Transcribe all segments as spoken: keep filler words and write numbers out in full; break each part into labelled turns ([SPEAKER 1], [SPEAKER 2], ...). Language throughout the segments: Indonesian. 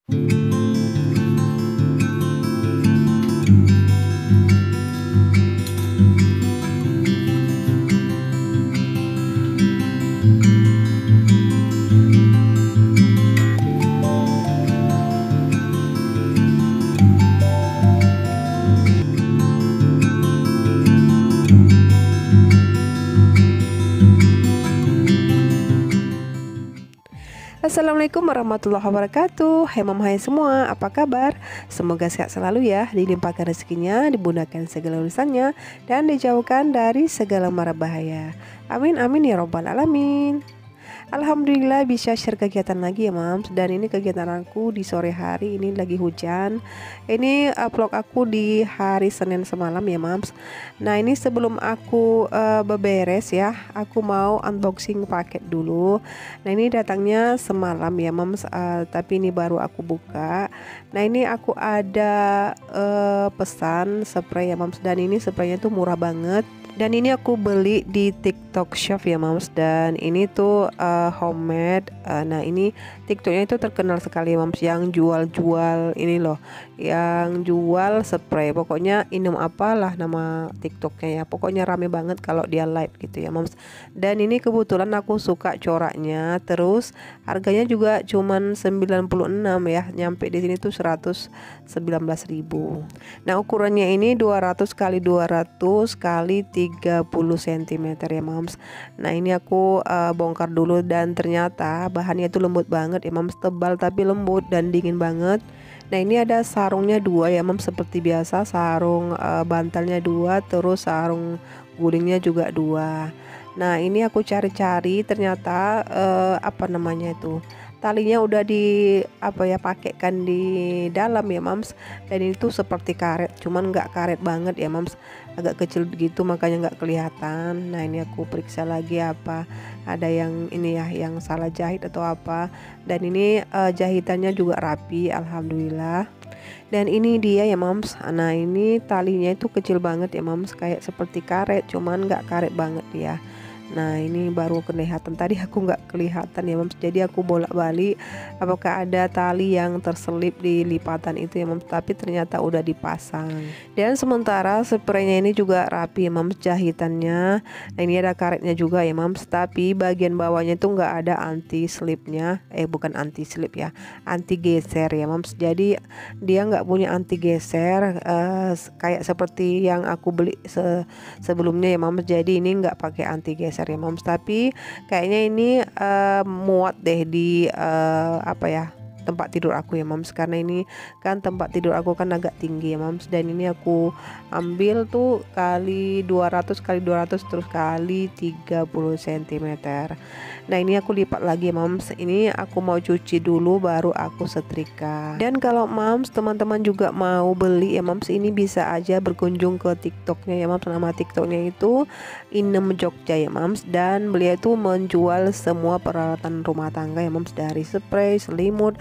[SPEAKER 1] Assalamualaikum warahmatullahi wabarakatuh. Hai mama, hai semua, apa kabar? Semoga sehat selalu ya, dilimpahkan rezekinya, dimudahkan segala urusannya, dan dijauhkan dari segala mara bahaya. Amin amin ya robbal alamin. Alhamdulillah bisa share kegiatan lagi ya mams. Dan ini kegiatan aku di sore hari, ini lagi hujan. Ini uh, vlog aku di hari Senin semalam ya mams. Nah ini sebelum aku uh, beberes ya, aku mau unboxing paket dulu. Nah ini datangnya semalam ya mams, uh, tapi ini baru aku buka. Nah ini aku ada uh, pesan spray ya mams. Dan ini spraynya tuh murah banget. Dan ini aku beli di TikTok Shop ya mams. Dan ini tuh uh, homemade. uh, Nah ini TikToknya itu terkenal sekali mams, yang jual-jual ini loh, yang jual spray. Pokoknya Inem apalah nama TikToknya ya. Pokoknya rame banget kalau dia live gitu ya mams. Dan ini kebetulan aku suka coraknya. Terus harganya juga cuman sembilan puluh enam ya. Nyampe di sini tuh seratus sembilan belas ribu. Nah ukurannya ini dua ratus kali dua ratus kali tiga puluh sentimeter ya mams. Nah ini aku uh, bongkar dulu, dan ternyata bahannya itu lembut banget ya mams, tebal tapi lembut dan dingin banget. Nah ini ada sarungnya dua ya mams, seperti biasa sarung uh, bantalnya dua, terus sarung gulingnya juga dua. Nah ini aku cari-cari, ternyata uh, apa namanya itu, talinya udah di apa ya pakaikan di dalam ya mams. Dan itu seperti karet, cuman nggak karet banget ya mams, agak kecil begitu makanya nggak kelihatan. Nah ini aku periksa lagi apa ada yang ini ya, yang salah jahit atau apa. Dan ini uh, jahitannya juga rapi alhamdulillah. Dan ini dia ya mams. Nah ini talinya itu kecil banget ya mams, kayak seperti karet, cuman nggak karet banget ya. Nah ini baru kelihatan, tadi aku nggak kelihatan ya mams, jadi aku bolak-balik apakah ada tali yang terselip di lipatan itu ya mams, tapi ternyata udah dipasang. Dan sementara spraynya ini juga rapi ya mams jahitannya. Nah ini ada karetnya juga ya mams, tapi bagian bawahnya itu nggak ada anti slipnya, eh bukan anti slip ya, anti geser ya mams. Jadi dia nggak punya anti geser uh, kayak seperti yang aku beli se sebelumnya ya mams. Jadi ini nggak pakai anti geser ya mams, tapi kayaknya ini uh, muat deh di uh, apa ya, tempat tidur aku ya mams, karena ini kan tempat tidur aku kan agak tinggi ya mams. Dan ini aku ambil tuh kali dua ratus kali dua ratus terus kali tiga puluh sentimeter. Nah ini aku lipat lagi ya mams, ini aku mau cuci dulu baru aku setrika. Dan kalau mams teman-teman juga mau beli ya mams, ini bisa aja berkunjung ke TikToknya ya mams. Nama TikToknya itu Inem Jogja ya mams. Dan beliau itu menjual semua peralatan rumah tangga ya mams, dari spray, selimut,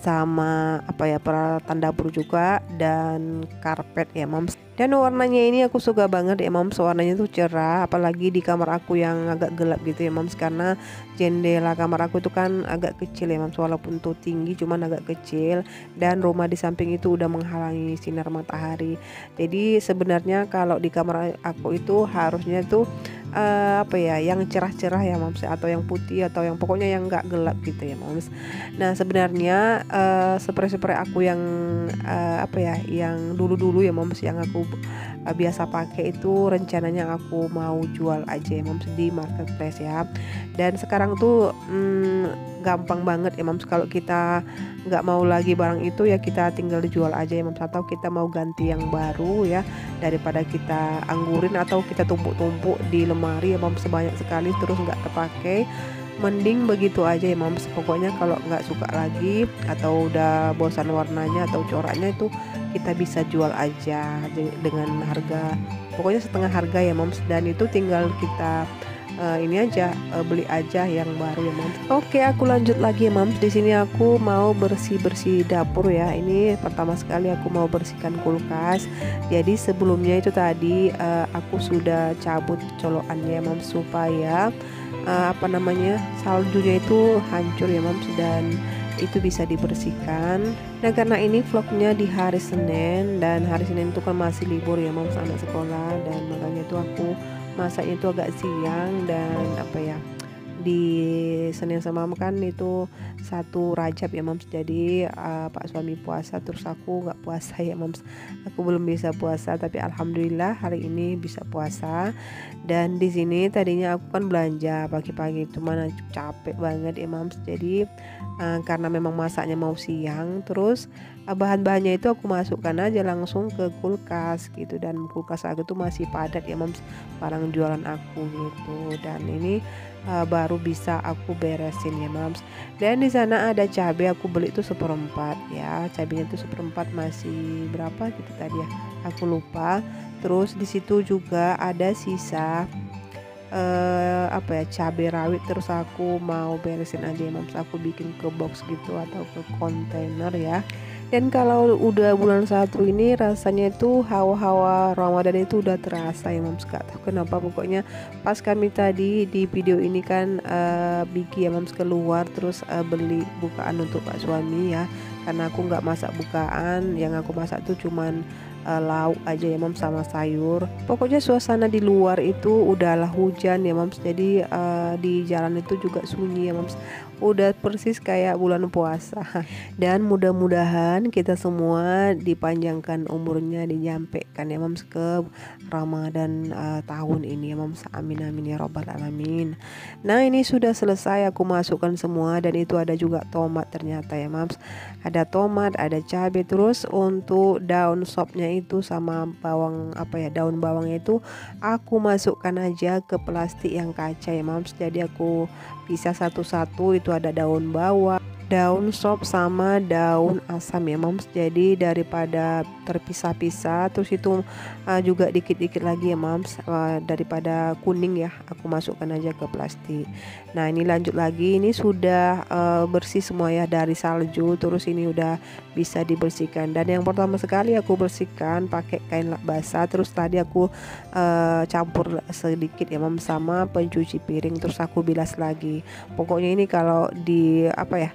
[SPEAKER 1] sama apa ya peralatan dapur juga, dan karpet ya mams. Dan warnanya ini aku suka banget ya mams, warnanya tuh cerah, apalagi di kamar aku yang agak gelap gitu ya mams, karena jendela kamar aku itu kan agak kecil ya mams, walaupun tuh tinggi cuman agak kecil, dan rumah di samping itu udah menghalangi sinar matahari. Jadi sebenarnya kalau di kamar aku itu harusnya tuh uh, apa ya, yang cerah-cerah ya mams, atau yang putih, atau yang pokoknya yang nggak gelap gitu ya mams. Nah sebenarnya uh, spray-spray aku yang uh, apa ya, yang dulu-dulu ya mams, yang aku uh, biasa pakai itu rencananya aku mau jual aja ya mams di marketplace ya. Dan sekarang tuh hmm, gampang banget ya mams, kalau kita nggak mau lagi barang itu ya kita tinggal dijual aja ya mams, atau kita mau ganti yang baru ya, daripada kita anggurin atau kita tumpuk-tumpuk di lemari ya mams sebanyak sekali terus nggak terpakai. Mending begitu aja ya mams. Pokoknya kalau nggak suka lagi atau udah bosan warnanya atau coraknya, itu kita bisa jual aja dengan harga pokoknya setengah harga ya mams. Dan itu tinggal kita uh, ini aja uh, beli aja yang baru ya mams. Oke aku lanjut lagi ya mams. Di sini aku mau bersih-bersih dapur ya. Ini pertama sekali aku mau bersihkan kulkas. Jadi sebelumnya itu tadi uh, aku sudah cabut colokannya ya mams, supaya Uh, apa namanya saljunya itu hancur ya mams. Dan itu bisa dibersihkan. Nah karena ini vlognya di hari Senin, dan hari Senin itu kan masih libur ya Moms, anak sekolah, dan makanya itu aku masaknya itu agak siang. Dan apa ya, di Senin sama Mama kan itu satu Rajab ya Moms, jadi uh, Pak suami puasa, terus aku nggak puasa ya Moms, aku belum bisa puasa, tapi alhamdulillah hari ini bisa puasa. Dan di sini tadinya aku kan belanja pagi-pagi itu mana capek banget ya Moms, jadi uh, karena memang masaknya mau siang, terus uh, bahan-bahannya itu aku masukkan aja langsung ke kulkas gitu, dan kulkas aku tuh masih padat ya Moms, barang jualan aku gitu. Dan ini uh, baru bisa aku beresin ya Moms. Dan di sana ada cabai, aku beli itu seperempat ya, cabenya itu seperempat, masih berapa gitu tadi ya, aku lupa. Terus di situ juga ada sisa uh, apa ya, cabai rawit, terus aku mau beresin aja ya Moms, aku bikin ke box gitu atau ke kontainer ya. Dan kalau udah bulan satu ini rasanya itu hawa-hawa Ramadan itu udah terasa ya Moms, gak tahu kenapa. Pokoknya pas kami tadi di video ini kan uh, Biki ya Moms keluar, terus uh, beli bukaan untuk Pak suami ya, karena aku nggak masak bukaan, yang aku masak tuh cuman uh, lauk aja ya Moms sama sayur. Pokoknya suasana di luar itu udahlah hujan ya Moms, jadi uh, di jalan itu juga sunyi ya Moms, udah persis kayak bulan puasa. Dan mudah-mudahan kita semua dipanjangkan umurnya, dinyampekan ya Moms ke Ramadan uh, tahun ini ya Moms, amin amin ya robbal alamin. Nah ini sudah selesai aku masukkan semua, dan itu ada juga tomat ternyata ya Moms, ada tomat, ada cabai. Terus untuk daun sopnya itu sama bawang apa ya, daun bawangnya itu aku masukkan aja ke plastik yang kaca ya Moms, jadi aku bisa satu-satu. Itu ada daun bawang, daun sop sama daun asam ya Moms, jadi daripada terpisah-pisah. Terus itu uh, juga dikit-dikit lagi ya Moms, uh, daripada kuning ya, aku masukkan aja ke plastik. Nah ini lanjut lagi, ini sudah uh, bersih semua ya dari salju, terus ini udah bisa dibersihkan. Dan yang pertama sekali aku bersihkan pakai kain lap basah, terus tadi aku uh, campur sedikit ya Moms sama pencuci piring, terus aku bilas lagi. Pokoknya ini kalau di apa ya,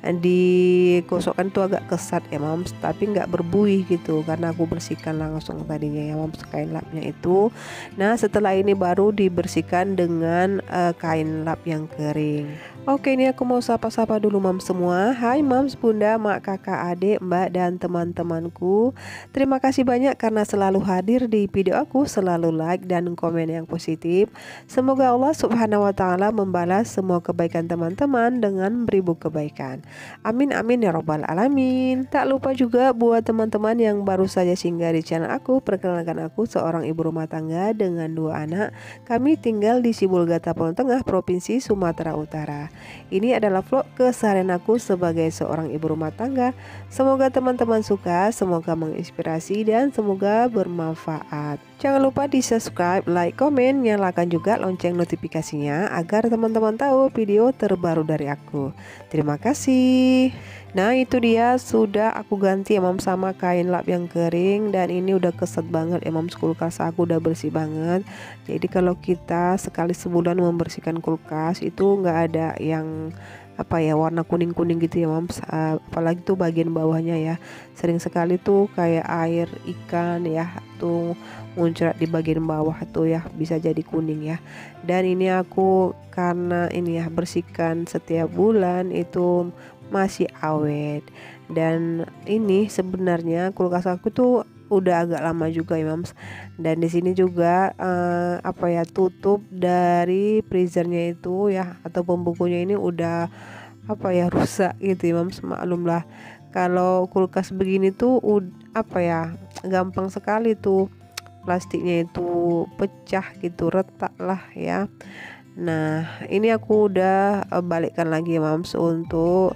[SPEAKER 1] digosokkan tuh agak kesat ya Moms, tapi nggak berbuih gitu karena aku bersihkan langsung tadinya ya Moms kain lapnya itu. Nah setelah ini baru dibersihkan dengan uh, kain lap yang kering. Oke, ini aku mau sapa-sapa dulu Moms semua. Hai Moms, Bunda, Mak, Kakak, Adik, Mbak, dan teman-temanku. Terima kasih banyak karena selalu hadir di video aku, selalu like dan komen yang positif. Semoga Allah Subhanahu wa Ta'ala membalas semua kebaikan teman-teman dengan beribu kebaikan. Amin amin ya robbal alamin. Tak lupa juga buat teman-teman yang baru saja singgah di channel aku, perkenalkan aku seorang ibu rumah tangga dengan dua anak. Kami tinggal di Sibulga, Tapal Tengah, Provinsi Sumatera Utara. Ini adalah vlog keseharian aku sebagai seorang ibu rumah tangga. Semoga teman-teman suka, semoga menginspirasi, dan semoga bermanfaat. Jangan lupa di subscribe, like, komen, nyalakan juga lonceng notifikasinya agar teman-teman tahu video terbaru dari aku. Terima kasih. Nah itu dia sudah aku ganti ya Moms sama kain lap yang kering, dan ini udah keset banget ya Moms, kulkas aku udah bersih banget. Jadi kalau kita sekali sebulan membersihkan kulkas itu nggak ada yang apa ya, warna kuning-kuning gitu ya Moms, uh, apalagi tuh bagian bawahnya ya, sering sekali tuh kayak air ikan ya tuh muncrat di bagian bawah tuh ya, bisa jadi kuning ya. Dan ini aku karena ini ya bersihkan setiap bulan itu masih awet. Dan ini sebenarnya kulkas aku tuh udah agak lama juga ya Moms. Dan di sini juga uh, apa ya, tutup dari freezernya itu ya atau pembukunya ini udah apa ya, rusak gitu ya Moms. Maklumlah kalau kulkas begini tuh ud, apa ya, gampang sekali tuh plastiknya itu pecah gitu, retak lah ya. Nah ini aku udah uh, balikkan lagi ya Moms untuk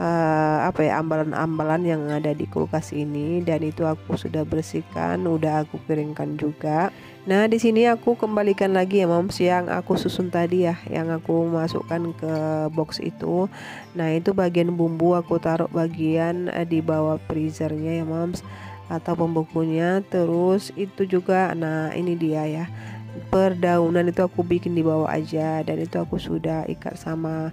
[SPEAKER 1] uh, apa ya, ambalan-ambalan yang ada di kulkas ini, dan itu aku sudah bersihkan, udah aku keringkan juga. Nah di sini aku kembalikan lagi ya Moms yang aku susun tadi ya, yang aku masukkan ke box itu. Nah itu bagian bumbu aku taruh bagian uh, di bawah freezernya ya Moms, atau pembukunya. Terus itu juga, nah ini dia ya, perdaunan itu aku bikin di bawah aja, dan itu aku sudah ikat sama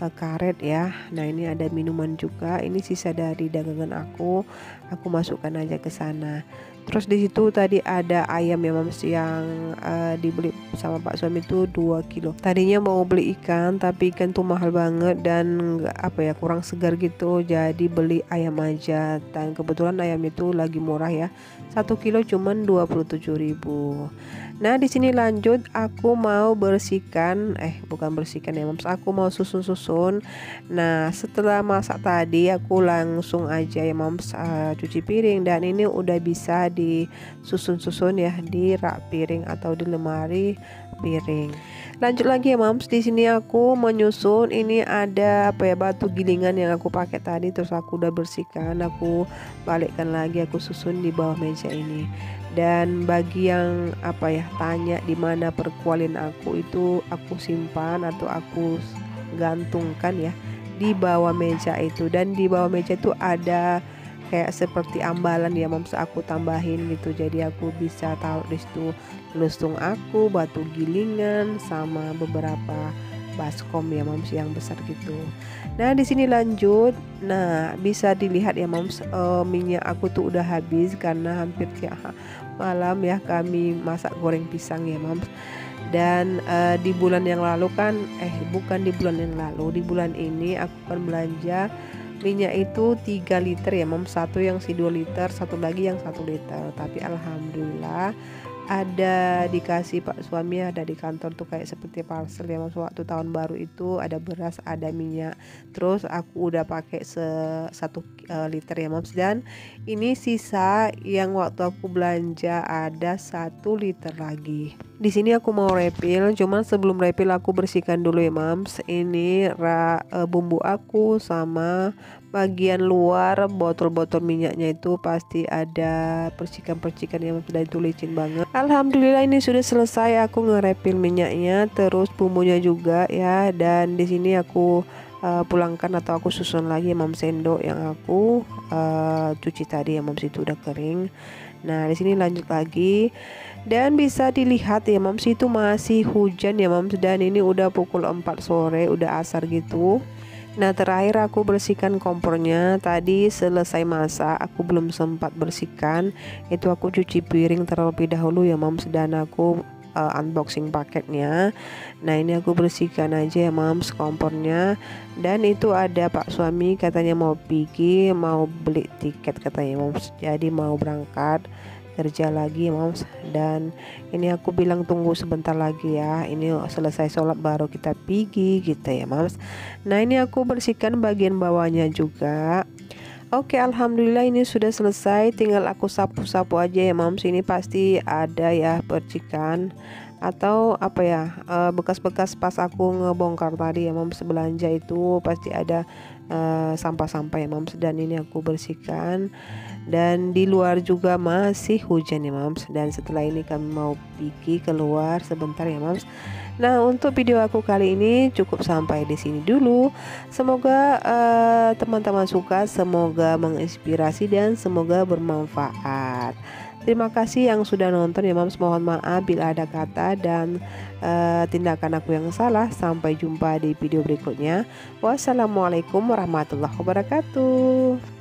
[SPEAKER 1] uh, karet ya. Nah ini ada minuman juga, ini sisa dari dagangan aku, aku masukkan aja ke sana. Terus di situ tadi ada ayam ya Mams yang uh, dibeli sama Pak suami itu dua kilo. Tadinya mau beli ikan tapi ikan tuh mahal banget dan nggak apa ya kurang segar gitu. Jadi beli ayam aja dan kebetulan ayam itu lagi murah ya. satu kilo cuman dua puluh tujuh ribu. Nah, di sini lanjut aku mau bersihkan eh bukan bersihkan ya Mams, aku mau susun-susun. Nah, setelah masak tadi aku langsung aja ya Mams uh, cuci piring dan ini udah bisa disusun-susun ya di rak piring atau di lemari piring. Lanjut lagi ya Mams, di sini aku menyusun, ini ada apa ya batu gilingan yang aku pakai tadi, terus aku udah bersihkan, aku balikkan lagi, aku susun di bawah meja ini. Dan bagi yang apa ya tanya di mana perkualin aku itu, aku simpan atau aku gantungkan ya di bawah meja itu. Dan di bawah meja itu ada kayak seperti ambalan ya Mams, aku tambahin gitu, jadi aku bisa tahu di situ lustung aku, batu gilingan, sama beberapa baskom ya Mams yang besar gitu. Nah di sini lanjut, nah bisa dilihat ya Mams, uh, minyak aku tuh udah habis karena hampir tiap malam ya kami masak goreng pisang ya Mams. Dan uh, di bulan yang lalu kan eh bukan di bulan yang lalu, di bulan ini aku akan belanja minyak itu tiga liter ya Mams, satu yang si dua liter, satu lagi yang satu liter. Tapi alhamdulillah ada dikasih Pak suami, ada di kantor tuh kayak seperti parcel ya Mams, waktu tahun baru itu ada beras, ada minyak. Terus aku udah pakai se satu uh, liter ya Mams, dan ini sisa yang waktu aku belanja ada satu liter lagi. Di sini aku mau refill, cuman sebelum refill aku bersihkan dulu ya Mams. Ini ra, uh, bumbu aku sama bagian luar botol-botol minyaknya itu pasti ada percikan-percikan yang sudah itu licin banget. Alhamdulillah ini sudah selesai aku nge-refill minyaknya, terus bumbunya juga ya. Dan di sini aku uh, pulangkan atau aku susun lagi Mams sendok yang aku uh, cuci tadi ya Mams, itu udah kering. Nah di sini lanjut lagi dan bisa dilihat ya Mams, itu masih hujan ya Mams, dan ini udah pukul empat sore, udah asar gitu. Nah terakhir aku bersihkan kompornya, tadi selesai masak aku belum sempat bersihkan, itu aku cuci piring terlebih dahulu ya Mams, dan aku uh, unboxing paketnya. Nah ini aku bersihkan aja ya Mams kompornya. Dan itu ada Pak suami katanya mau pergi, mau beli tiket katanya Mams, jadi mau berangkat kerja lagi Mams. Dan ini aku bilang tunggu sebentar lagi ya, ini selesai sholat baru kita pergi gitu ya Mams. Nah ini aku bersihkan bagian bawahnya juga. Oke alhamdulillah ini sudah selesai, tinggal aku sapu-sapu aja ya Mams. Ini pasti ada ya percikan atau apa ya bekas-bekas pas aku ngebongkar tadi ya Mams, belanja itu pasti ada sampah-sampah uh, ya Mams. Dan ini aku bersihkan, dan di luar juga masih hujan ya Mams, dan setelah ini kami mau pergi keluar sebentar ya Mams. Nah untuk video aku kali ini cukup sampai di sini dulu. Semoga teman-teman uh, suka, semoga menginspirasi dan semoga bermanfaat. Terima kasih yang sudah nonton ya Mams, mohon maaf bila ada kata dan uh, tindakan aku yang salah. Sampai jumpa di video berikutnya. Wassalamualaikum warahmatullahi wabarakatuh.